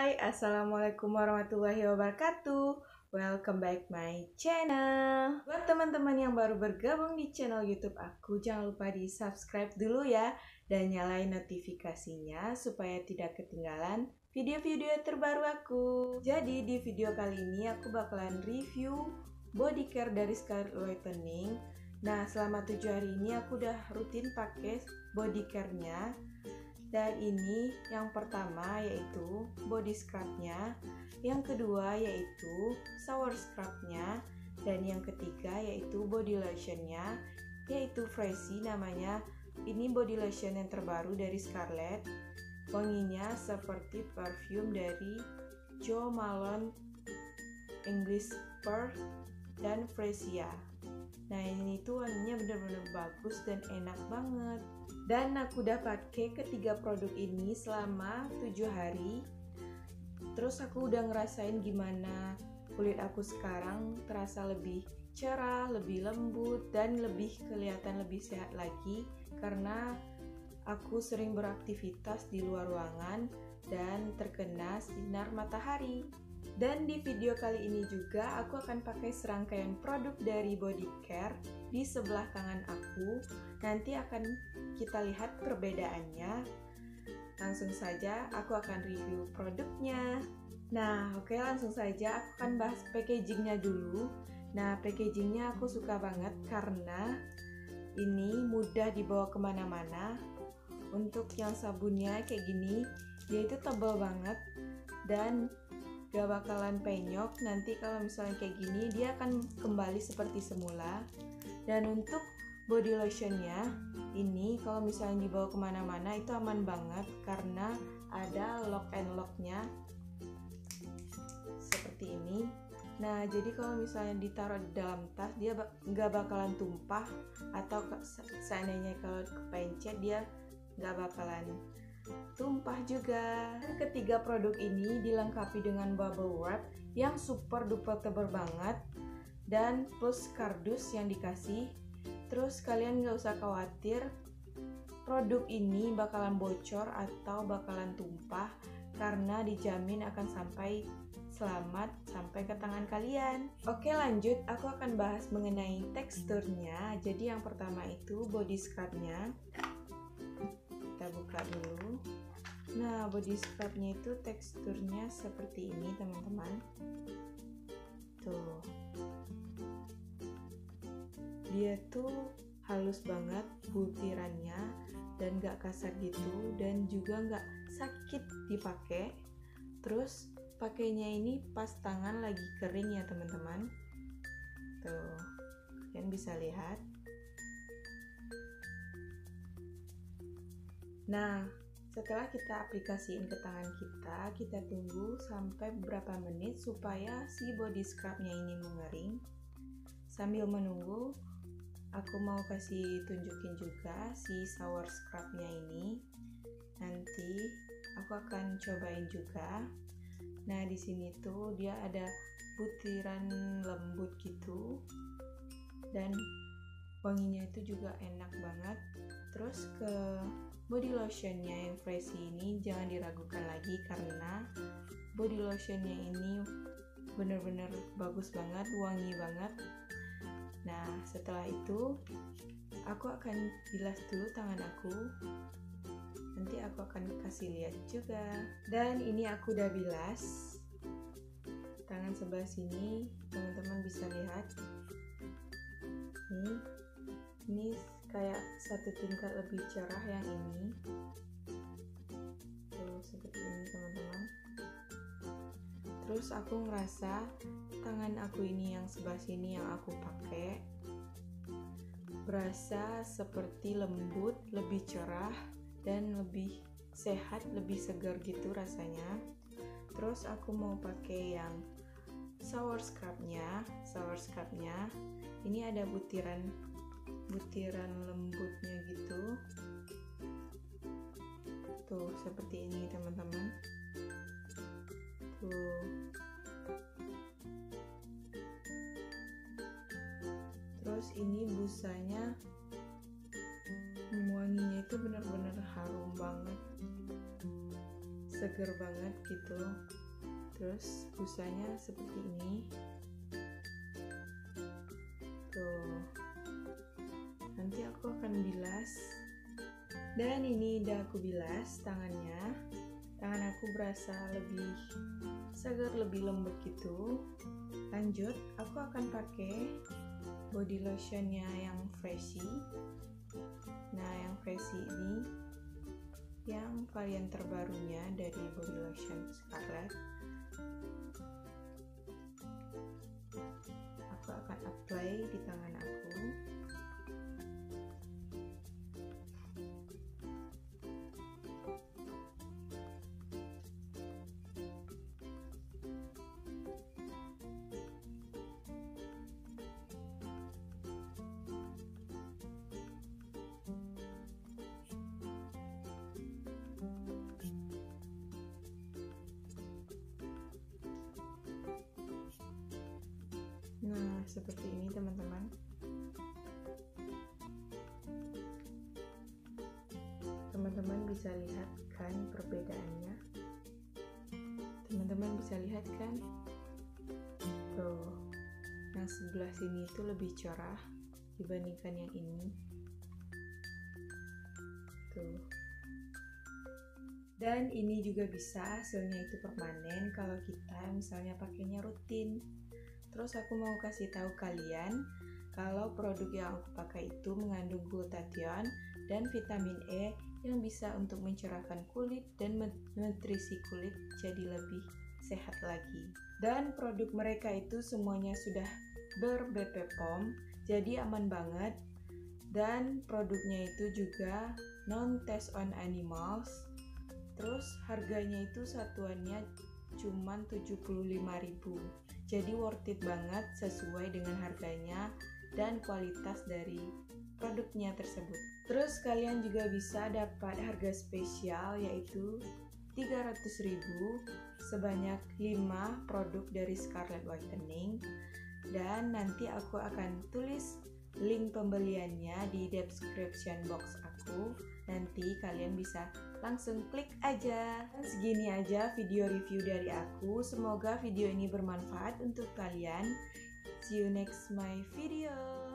Assalamualaikum warahmatullahi wabarakatuh. Welcome back my channel. Buat teman-teman yang baru bergabung di channel YouTube aku, jangan lupa di subscribe dulu ya dan nyalain notifikasinya supaya tidak ketinggalan video-video terbaru aku. Jadi di video kali ini aku bakalan review body care dari Scarlett Whitening. Nah, selama 7 hari ini aku udah rutin pakai body care-nya. Dan ini yang pertama yaitu body scrub-nya, yang kedua yaitu shower scrub-nya, dan yang ketiga yaitu body lotion-nya, yaitu Freshy namanya. Ini body lotion yang terbaru dari Scarlett. Wanginya seperti parfum dari Jo Malone English Pearl dan Fresia. Nah, ini tuh wanginya bener-bener bagus dan enak banget. Dan aku udah pakai ketiga produk ini selama 7 hari. Terus aku udah ngerasain gimana kulit aku sekarang terasa lebih cerah, lebih lembut, dan lebih kelihatan lebih sehat lagi karena aku sering beraktivitas di luar ruangan dan terkena sinar matahari. Dan di video kali ini juga aku akan pakai serangkaian produk dari body care di sebelah kanan aku. Nanti akan kita lihat perbedaannya. Langsung saja aku akan review produknya. Nah, oke, langsung saja aku akan bahas packagingnya dulu. Nah, packagingnya aku suka banget karena ini mudah dibawa kemana-mana. Untuk yang sabunnya kayak gini, dia itu tebal banget dan gak bakalan penyok. Nanti kalau misalnya kayak gini dia akan kembali seperti semula. Dan untuk body lotionnya ini kalau misalnya dibawa kemana-mana itu aman banget karena ada lock and locknya seperti ini. Nah, jadi kalau misalnya ditaruh di dalam tas dia gak bakalan tumpah, atau seandainya kalau kepencet dia gak bakalan tumpah juga. Ketiga produk ini dilengkapi dengan bubble wrap yang super duper tebal banget dan plus kardus yang dikasih. Terus kalian gak usah khawatir produk ini bakalan bocor atau bakalan tumpah karena dijamin akan sampai selamat sampai ke tangan kalian. Oke, lanjut, aku akan bahas mengenai teksturnya. Jadi yang pertama itu body scrub-nya. Kita buka dulu. Nah, body scrub-nya itu teksturnya seperti ini, teman-teman. Tuh. Dia tuh halus banget butirannya dan gak kasar gitu, dan juga gak sakit dipakai. Terus pakainya ini pas tangan lagi kering ya, teman-teman. Tuh. Kalian bisa lihat. Nah, setelah kita aplikasiin ke tangan kita tunggu sampai beberapa menit supaya si body scrub-nya ini mengering. Sambil menunggu, aku mau kasih tunjukin juga si shower scrub-nya ini. Nanti aku akan cobain juga. Nah, di sini tuh dia ada butiran lembut gitu. Dan wanginya itu juga enak banget. Terus ke body lotionnya yang Freshy ini jangan diragukan lagi karena body lotionnya ini bener-bener bagus banget, wangi banget. Nah, setelah itu aku akan bilas dulu tangan aku. Nanti aku akan kasih lihat juga. Dan ini aku udah bilas tangan sebelah sini, teman-teman bisa lihat. Ini kayak satu tingkat lebih cerah yang ini. Tuh, seperti ini, teman-teman. Terus aku ngerasa tangan aku ini yang sebelah sini yang aku pakai berasa seperti lembut, lebih cerah, dan lebih sehat, lebih segar gitu rasanya. Terus aku mau pakai yang shower scrub-nya. Ini ada butiran lembutnya gitu. Tuh, seperti ini, teman-teman. Tuh. Terus ini busanya, wanginya itu benar-benar harum banget. seger banget gitu. Terus busanya seperti ini tuh. Nanti aku akan bilas, dan ini udah aku bilas tangan aku berasa lebih segar, lebih lembut gitu. Lanjut, aku akan pakai body lotionnya yang Freshy. Nah, yang Freshy ini yang varian terbarunya dari body lotion Scarlett. Aku akan apply di tangan aku. Nah, seperti ini teman-teman. Teman-teman bisa lihat kan perbedaannya? Teman-teman bisa lihat kan? Tuh, yang sebelah sini itu lebih cerah dibandingkan yang ini. Tuh. Dan ini juga bisa hasilnya itu permanen kalau kita misalnya pakainya rutin. Terus aku mau kasih tahu kalian kalau produk yang aku pakai itu mengandung glutathione dan vitamin E yang bisa untuk mencerahkan kulit dan nutrisi kulit jadi lebih sehat lagi. Dan produk mereka itu semuanya sudah ber-BP POM, jadi aman banget. Dan produknya itu juga non-test on animals. Terus harganya itu satuannya cuman 75.000. Jadi worth it banget sesuai dengan harganya dan kualitas dari produknya tersebut. Terus kalian juga bisa dapat harga spesial yaitu 300.000 sebanyak 5 produk dari Scarlett Whitening. Dan nanti aku akan tulis link pembeliannya di description box aku. Nanti kalian bisa langsung klik aja. Dan segini aja video review dari aku. Semoga video ini bermanfaat untuk kalian. See you next my video.